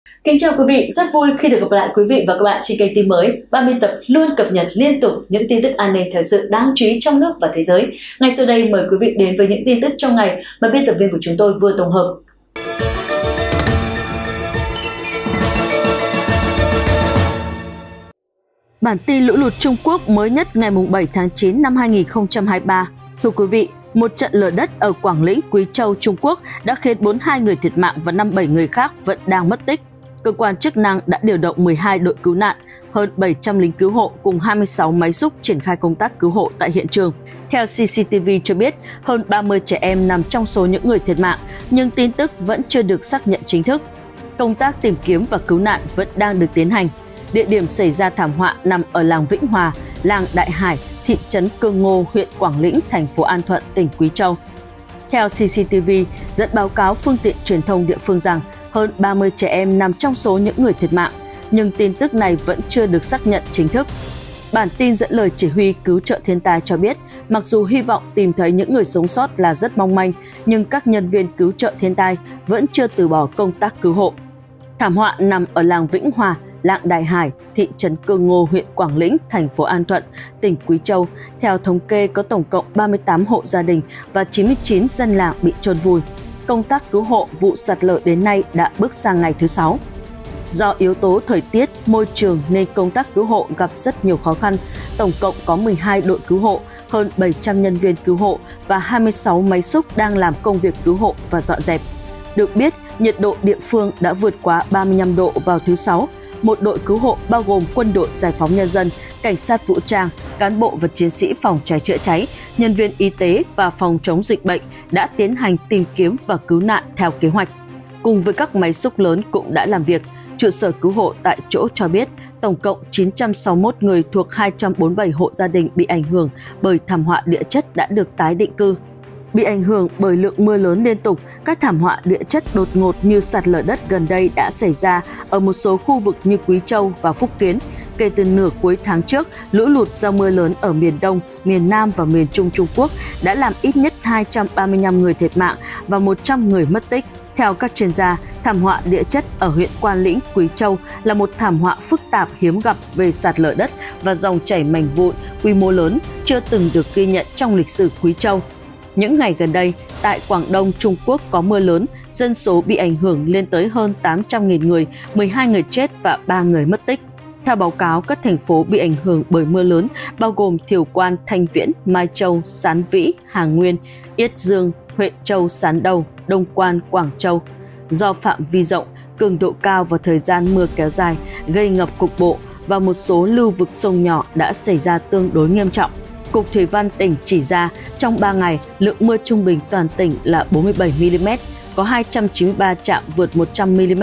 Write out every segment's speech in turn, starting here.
Kính chào quý vị, rất vui khi được gặp lại quý vị và các bạn trên kênh tin mới. 30 tập luôn cập nhật liên tục những tin tức an ninh thời sự đáng chú ý trong nước và thế giới. Ngay sau đây mời quý vị đến với những tin tức trong ngày mà biên tập viên của chúng tôi vừa tổng hợp. Bản tin lũ lụt Trung Quốc mới nhất ngày 7 tháng 9 năm 2023. Thưa quý vị, một trận lở đất ở Quảng Lĩnh, Quý Châu, Trung Quốc đã khiến 42 người thiệt mạng và 57 người khác vẫn đang mất tích. Cơ quan chức năng đã điều động 12 đội cứu nạn, hơn 700 lính cứu hộ cùng 26 máy xúc triển khai công tác cứu hộ tại hiện trường. Theo CCTV cho biết, hơn 30 trẻ em nằm trong số những người thiệt mạng, nhưng tin tức vẫn chưa được xác nhận chính thức. Công tác tìm kiếm và cứu nạn vẫn đang được tiến hành. Địa điểm xảy ra thảm họa nằm ở làng Vĩnh Hòa, làng Đại Hải, thị trấn Cương Ngô, huyện Quảng Lĩnh, thành phố An Thuận, tỉnh Quý Châu. Theo CCTV, dẫn báo cáo phương tiện truyền thông địa phương rằng hơn 30 trẻ em nằm trong số những người thiệt mạng, nhưng tin tức này vẫn chưa được xác nhận chính thức. Bản tin dẫn lời chỉ huy cứu trợ thiên tai cho biết, mặc dù hy vọng tìm thấy những người sống sót là rất mong manh, nhưng các nhân viên cứu trợ thiên tai vẫn chưa từ bỏ công tác cứu hộ. Thảm họa nằm ở làng Vĩnh Hòa, làng Đại Hải, thị trấn Cương Ngô, huyện Quảng Lĩnh, thành phố An Thuận, tỉnh Quý Châu. Theo thống kê, có tổng cộng 38 hộ gia đình và 99 dân làng bị chôn vùi. Công tác cứu hộ vụ sạt lở đến nay đã bước sang ngày thứ 6. Do yếu tố thời tiết, môi trường nên công tác cứu hộ gặp rất nhiều khó khăn. Tổng cộng có 12 đội cứu hộ, hơn 700 nhân viên cứu hộ và 26 máy xúc đang làm công việc cứu hộ và dọn dẹp. Được biết, nhiệt độ địa phương đã vượt quá 35 độ vào thứ 6. Một đội cứu hộ bao gồm quân đội giải phóng nhân dân, cảnh sát vũ trang, cán bộ và chiến sĩ phòng cháy chữa cháy, nhân viên y tế và phòng chống dịch bệnh đã tiến hành tìm kiếm và cứu nạn theo kế hoạch. Cùng với các máy xúc lớn cũng đã làm việc. Trụ sở cứu hộ tại chỗ cho biết tổng cộng 961 người thuộc 247 hộ gia đình bị ảnh hưởng bởi thảm họa địa chất đã được tái định cư. Bị ảnh hưởng bởi lượng mưa lớn liên tục, các thảm họa địa chất đột ngột như sạt lở đất gần đây đã xảy ra ở một số khu vực như Quý Châu và Phúc Kiến. Kể từ nửa cuối tháng trước, lũ lụt do mưa lớn ở miền Đông, miền Nam và miền Trung Trung Quốc đã làm ít nhất 235 người thiệt mạng và 100 người mất tích. Theo các chuyên gia, thảm họa địa chất ở huyện Quan Lĩnh, Quý Châu là một thảm họa phức tạp hiếm gặp về sạt lở đất và dòng chảy mảnh vụn quy mô lớn chưa từng được ghi nhận trong lịch sử Quý Châu. Những ngày gần đây, tại Quảng Đông, Trung Quốc có mưa lớn, dân số bị ảnh hưởng lên tới hơn 800.000 người, 12 người chết và 3 người mất tích. Theo báo cáo, các thành phố bị ảnh hưởng bởi mưa lớn bao gồm Thiều Quan, Thanh Viễn, Mai Châu, Sán Vĩ, Hà Nguyên, Yết Dương, Huệ Châu, Sán Đầu, Đông Quan, Quảng Châu. Do phạm vi rộng, cường độ cao và thời gian mưa kéo dài gây ngập cục bộ và một số lưu vực sông nhỏ đã xảy ra tương đối nghiêm trọng. Cục Thủy văn tỉnh chỉ ra trong 3 ngày, lượng mưa trung bình toàn tỉnh là 47 mm, có 293 trạm vượt 100 mm,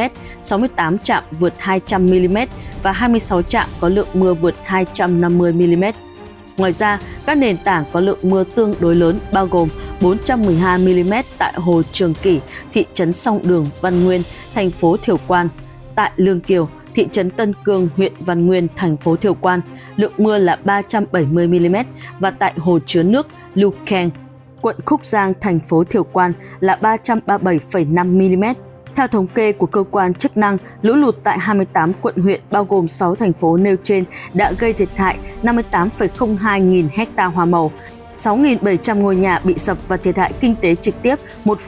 68 trạm vượt 200 mm và 26 trạm có lượng mưa vượt 250 mm. Ngoài ra, các nền tảng có lượng mưa tương đối lớn bao gồm 412 mm tại Hồ Trường Kỷ, thị trấn Song Đường, Văn Nguyên, thành phố Thiều Quan, tại Lương Kiều, thị trấn Tân Cương, huyện Văn Nguyên, thành phố Thiều Quan, lượng mưa là 370 mm và tại hồ chứa nước Lưu Keng, quận Khúc Giang, thành phố Thiều Quan là 337,5 mm. Theo thống kê của cơ quan chức năng, lũ lụt tại 28 quận huyện bao gồm 6 thành phố nêu trên đã gây thiệt hại 58,02 nghìn ha hoa màu, 6.700 ngôi nhà bị sập và thiệt hại kinh tế trực tiếp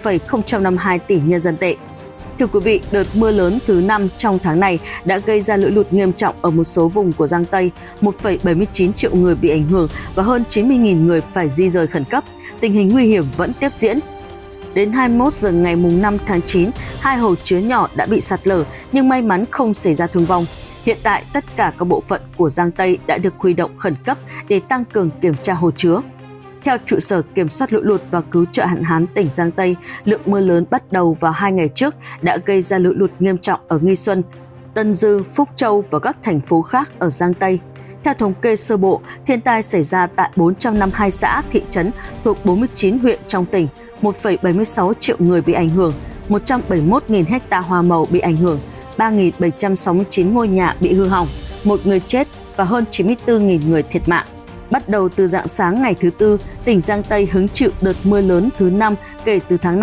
1,052 tỷ nhân dân tệ. Thưa quý vị, đợt mưa lớn thứ 5 trong tháng này đã gây ra lũ lụt nghiêm trọng ở một số vùng của Giang Tây, 1,79 triệu người bị ảnh hưởng và hơn 90.000 người phải di rời khẩn cấp. Tình hình nguy hiểm vẫn tiếp diễn. Đến 21 giờ ngày 5 tháng 9, 2 hồ chứa nhỏ đã bị sạt lở nhưng may mắn không xảy ra thương vong. Hiện tại, tất cả các bộ phận của Giang Tây đã được huy động khẩn cấp để tăng cường kiểm tra hồ chứa. Theo trụ sở kiểm soát lũ lụt và cứu trợ hạn hán tỉnh Giang Tây, lượng mưa lớn bắt đầu vào 2 ngày trước đã gây ra lũ lụt nghiêm trọng ở Nghi Xuân, Tân Dư, Phúc Châu và các thành phố khác ở Giang Tây. Theo thống kê sơ bộ, thiên tai xảy ra tại 452 xã, thị trấn thuộc 49 huyện trong tỉnh, 1,76 triệu người bị ảnh hưởng, 171.000 ha hoa màu bị ảnh hưởng, 3.769 ngôi nhà bị hư hỏng, 1 người chết và hơn 94.000 người thiệt mạng. Bắt đầu từ rạng sáng ngày thứ Tư, tỉnh Giang Tây hứng chịu đợt mưa lớn thứ 5 kể từ tháng này.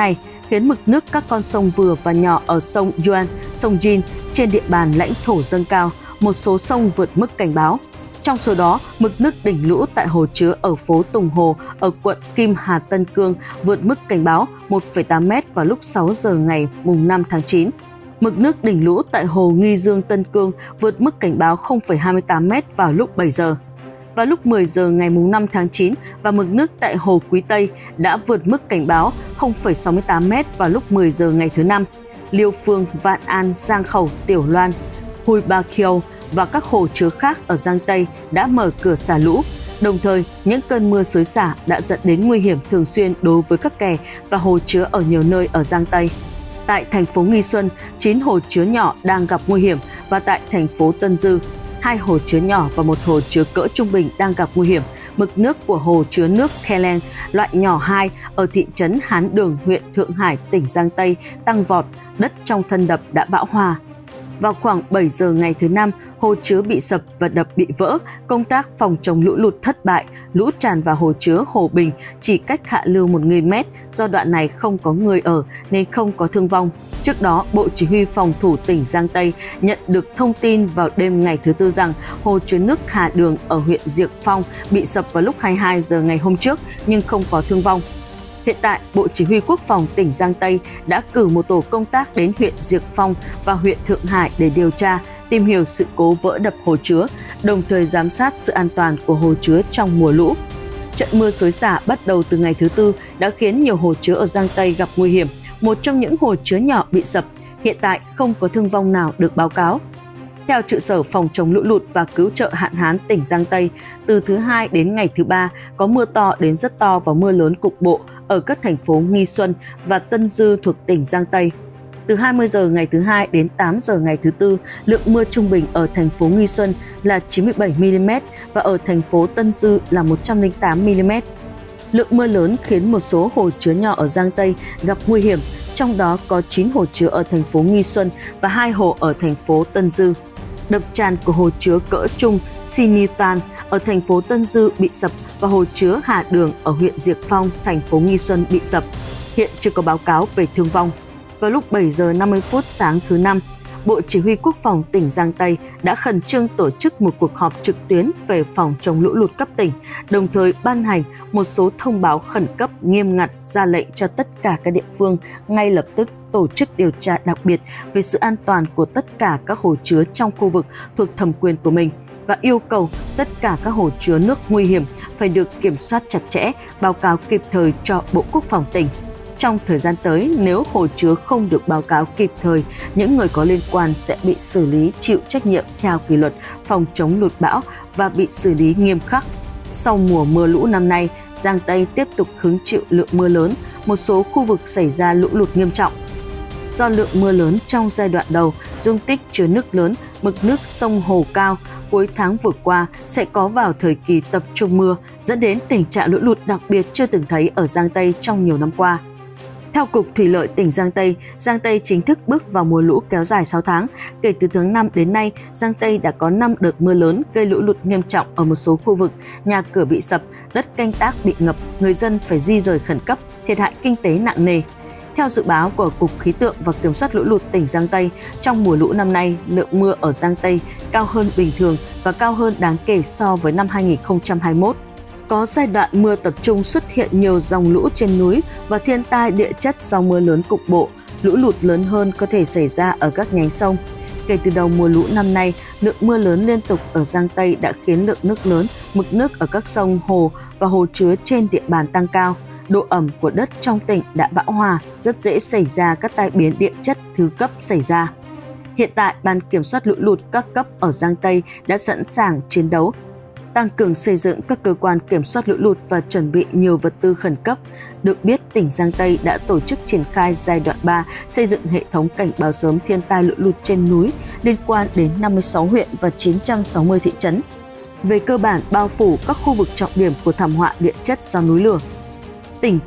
khiến mực nước các con sông vừa và nhỏ ở sông Yuan, sông Jin trên địa bàn lãnh thổ dâng cao, một số sông vượt mức cảnh báo. Trong số đó, mực nước đỉnh lũ tại hồ chứa ở phố Tùng Hồ ở quận Kim Hà Tân Cương vượt mức cảnh báo 1,8 m vào lúc 6 giờ ngày 5 tháng 9. Mực nước đỉnh lũ tại hồ Nghi Dương Tân Cương vượt mức cảnh báo 0,28 m vào lúc 7 giờ. Vào lúc 10 giờ ngày 5 tháng 9 và mực nước tại hồ Quý Tây đã vượt mức cảnh báo 0,68 m vào lúc 10 giờ ngày thứ Năm. Liêu Phương, Vạn An, Giang Khẩu, Tiểu Loan, Hui Ba Kieu và các hồ chứa khác ở Giang Tây đã mở cửa xả lũ. Đồng thời, những cơn mưa xối xả đã dẫn đến nguy hiểm thường xuyên đối với các kè và hồ chứa ở nhiều nơi ở Giang Tây. Tại thành phố Nghi Xuân, 9 hồ chứa nhỏ đang gặp nguy hiểm và tại thành phố Tân Dư, 2 hồ chứa nhỏ và một hồ chứa cỡ trung bình đang gặp nguy hiểm. Mực nước của hồ chứa nước Kheleng loại nhỏ 2 ở thị trấn Hán Đường, huyện Thượng Hải, tỉnh Giang Tây tăng vọt, đất trong thân đập đã bão hòa. Vào khoảng 7 giờ ngày thứ Năm, hồ chứa bị sập và đập bị vỡ, công tác phòng chống lũ lụt thất bại, lũ tràn vào hồ chứa Hồ Bình chỉ cách hạ lưu 1.000 m, do đoạn này không có người ở nên không có thương vong. Trước đó, Bộ Chỉ huy Phòng thủ tỉnh Giang Tây nhận được thông tin vào đêm ngày thứ Tư rằng hồ chứa nước Hà Đường ở huyện Diệc Phong bị sập vào lúc 22 giờ ngày hôm trước nhưng không có thương vong. Hiện tại, Bộ Chỉ huy Quốc phòng tỉnh Giang Tây đã cử một tổ công tác đến huyện Diệc Phong và huyện Thượng Hải để điều tra, tìm hiểu sự cố vỡ đập hồ chứa, đồng thời giám sát sự an toàn của hồ chứa trong mùa lũ. Trận mưa xối xả bắt đầu từ ngày thứ Tư đã khiến nhiều hồ chứa ở Giang Tây gặp nguy hiểm. Một trong những hồ chứa nhỏ bị sập, hiện tại không có thương vong nào được báo cáo. Theo trụ sở phòng chống lũ lụt và cứu trợ hạn hán tỉnh Giang Tây, từ thứ Hai đến ngày thứ Ba có mưa to đến rất to và mưa lớn cục bộ ở các thành phố Nghi Xuân và Tân Dư thuộc tỉnh Giang Tây. Từ 20 giờ ngày thứ Hai đến 8 giờ ngày thứ Tư, lượng mưa trung bình ở thành phố Nghi Xuân là 97 mm và ở thành phố Tân Dư là 108 mm. Lượng mưa lớn khiến một số hồ chứa nhỏ ở Giang Tây gặp nguy hiểm, trong đó có 9 hồ chứa ở thành phố Nghi Xuân và 2 hồ ở thành phố Tân Dư. Đập tràn của hồ chứa cỡ trung Sinitan ở thành phố Tân Dư bị sập và hồ chứa Hà Đường ở huyện Diệc Phong, thành phố Nghi Xuân bị sập. Hiện chưa có báo cáo về thương vong. Vào lúc 7 giờ 50 phút sáng thứ Năm, Bộ Chỉ huy Quốc phòng tỉnh Giang Tây đã khẩn trương tổ chức một cuộc họp trực tuyến về phòng chống lũ lụt cấp tỉnh, đồng thời ban hành một số thông báo khẩn cấp nghiêm ngặt ra lệnh cho tất cả các địa phương ngay lập tức tổ chức điều tra đặc biệt về sự an toàn của tất cả các hồ chứa trong khu vực thuộc thẩm quyền của mình và yêu cầu tất cả các hồ chứa nước nguy hiểm phải được kiểm soát chặt chẽ, báo cáo kịp thời cho Bộ Quốc phòng tỉnh. Trong thời gian tới, nếu hồ chứa không được báo cáo kịp thời, những người có liên quan sẽ bị xử lý chịu trách nhiệm theo kỷ luật phòng chống lụt bão và bị xử lý nghiêm khắc. Sau mùa mưa lũ năm nay, Giang Tây tiếp tục hứng chịu lượng mưa lớn, một số khu vực xảy ra lũ lụt nghiêm trọng. Do lượng mưa lớn trong giai đoạn đầu, dung tích chứa nước lớn, mực nước sông Hồ cao, cuối tháng vừa qua sẽ có vào thời kỳ tập trung mưa, dẫn đến tình trạng lũ lụt đặc biệt chưa từng thấy ở Giang Tây trong nhiều năm qua. Theo Cục Thủy lợi tỉnh Giang Tây chính thức bước vào mùa lũ kéo dài 6 tháng. Kể từ tháng 5 đến nay, Giang Tây đã có 5 đợt mưa lớn gây lũ lụt nghiêm trọng ở một số khu vực, nhà cửa bị sập, đất canh tác bị ngập, người dân phải di rời khẩn cấp, thiệt hại kinh tế nặng nề. Theo dự báo của Cục Khí tượng và Kiểm soát lũ lụt tỉnh Giang Tây, trong mùa lũ năm nay, lượng mưa ở Giang Tây cao hơn bình thường và cao hơn đáng kể so với năm 2021. Có giai đoạn mưa tập trung xuất hiện nhiều dòng lũ trên núi và thiên tai địa chất do mưa lớn cục bộ, lũ lụt lớn hơn có thể xảy ra ở các nhánh sông. Kể từ đầu mùa lũ năm nay, lượng mưa lớn liên tục ở Giang Tây đã khiến lượng nước lớn, mực nước ở các sông, hồ và hồ chứa trên địa bàn tăng cao. Độ ẩm của đất trong tỉnh đã bão hòa, rất dễ xảy ra các tai biến địa chất thứ cấp xảy ra. Hiện tại, Ban Kiểm soát lũ lụt các cấp ở Giang Tây đã sẵn sàng chiến đấu, tăng cường xây dựng các cơ quan kiểm soát lũ lụt và chuẩn bị nhiều vật tư khẩn cấp. Được biết, tỉnh Giang Tây đã tổ chức triển khai giai đoạn 3 xây dựng hệ thống cảnh báo sớm thiên tai lũ lụt trên núi liên quan đến 56 huyện và 960 thị trấn. Về cơ bản bao phủ các khu vực trọng điểm của thảm họa địa chất do núi lửa. Tỉnh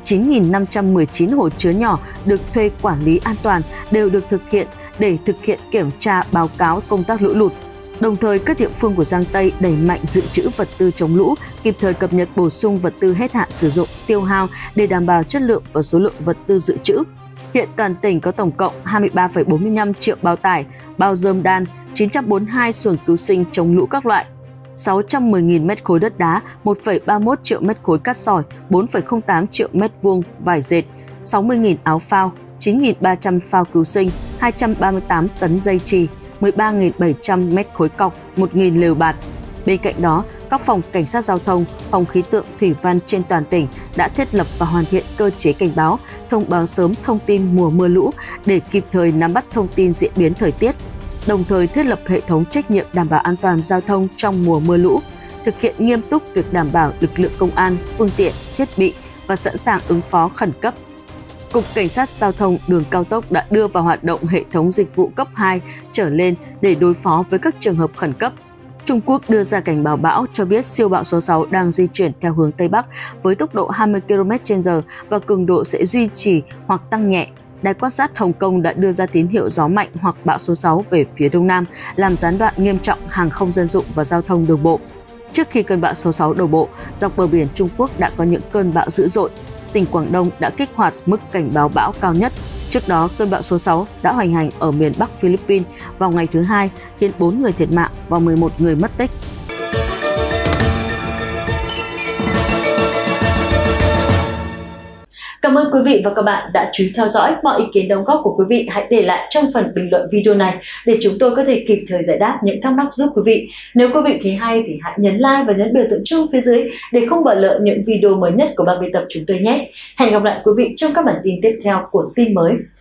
9.519 hồ chứa nhỏ được thuê quản lý an toàn đều được thực hiện để thực hiện kiểm tra báo cáo công tác lũ lụt. Đồng thời, các địa phương của Giang Tây đẩy mạnh dự trữ vật tư chống lũ, kịp thời cập nhật bổ sung vật tư hết hạn sử dụng, tiêu hao để đảm bảo chất lượng và số lượng vật tư dự trữ. Hiện toàn tỉnh có tổng cộng 23,45 triệu bao tải, bao rơm đan, 942 xuồng cứu sinh chống lũ các loại, 610.000 mét khối đất đá, 1,31 triệu mét khối cát sỏi, 4,08 triệu mét vuông vải dệt, 60.000 áo phao, 9.300 phao cứu sinh, 238 tấn dây chì, 13.700 mét khối cọc, 1.000 lều bạt. Bên cạnh đó, các phòng cảnh sát giao thông, phòng khí tượng thủy văn trên toàn tỉnh đã thiết lập và hoàn thiện cơ chế cảnh báo, thông báo sớm thông tin mùa mưa lũ để kịp thời nắm bắt thông tin diễn biến thời tiết, đồng thời thiết lập hệ thống trách nhiệm đảm bảo an toàn giao thông trong mùa mưa lũ, thực hiện nghiêm túc việc đảm bảo lực lượng công an, phương tiện, thiết bị và sẵn sàng ứng phó khẩn cấp. Cục Cảnh sát Giao thông Đường cao tốc đã đưa vào hoạt động hệ thống dịch vụ cấp 2 trở lên để đối phó với các trường hợp khẩn cấp. Trung Quốc đưa ra cảnh báo bão cho biết siêu bão số 6 đang di chuyển theo hướng Tây Bắc với tốc độ 20 km/h và cường độ sẽ duy trì hoặc tăng nhẹ. Đài quan sát Hồng Kông đã đưa ra tín hiệu gió mạnh hoặc bão số 6 về phía Đông Nam, làm gián đoạn nghiêm trọng hàng không dân dụng và giao thông đường bộ. Trước khi cơn bão số 6 đổ bộ, dọc bờ biển Trung Quốc đã có những cơn bão dữ dội. Tỉnh Quảng Đông đã kích hoạt mức cảnh báo bão cao nhất. Trước đó, cơn bão số 6 đã hoành hành ở miền Bắc Philippines vào ngày thứ Hai, khiến 4 người thiệt mạng và 11 người mất tích. Cảm ơn quý vị và các bạn đã chú ý theo dõi. Mọi ý kiến đóng góp của quý vị hãy để lại trong phần bình luận video này để chúng tôi có thể kịp thời giải đáp những thắc mắc giúp quý vị. Nếu quý vị thấy hay thì hãy nhấn like và nhấn biểu tượng chuông phía dưới để không bỏ lỡ những video mới nhất của ban biên tập chúng tôi nhé. Hẹn gặp lại quý vị trong các bản tin tiếp theo của Tin Mới.